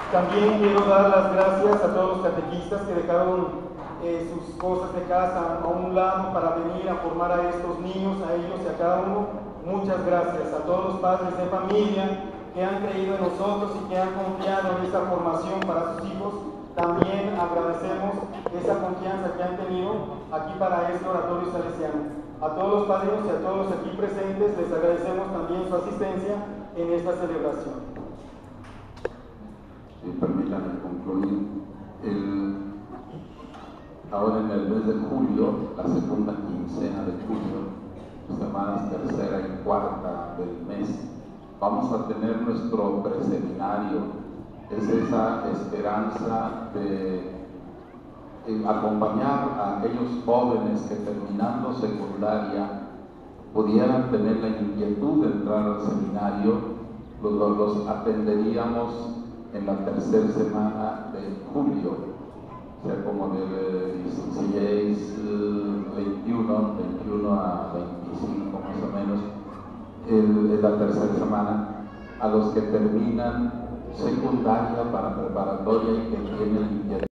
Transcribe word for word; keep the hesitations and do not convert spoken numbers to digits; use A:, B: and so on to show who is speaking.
A: También quiero dar las gracias a todos los catequistas que dejaron eh, sus cosas de casa a un lado para venir a formar a estos niños, a ellos y a cada uno. Muchas gracias a todos los padres de familia que han creído en nosotros y que han confiado en esta formación para sus hijos. También agradecemos esa confianza que han tenido aquí para este oratorio salesiano. A todos los padrinos y a todos los aquí presentes les agradecemos también su asistencia en esta celebración.
B: Y permítanme concluir. El, ahora en el mes de julio, la segunda quincena de julio, semanas tercera y cuarta del mes, vamos a tener nuestro preseminario. Es esa esperanza de eh, acompañar a aquellos jóvenes que terminando secundaria pudieran tener la inquietud de entrar al seminario. Los, los, los atenderíamos en la tercera semana de julio, o sea, como de dieciséis, veintiuno, veintiuno a veinticinco más o menos, el, en la tercera semana, a los que terminan secundaria para preparatoria y que tienen inquietud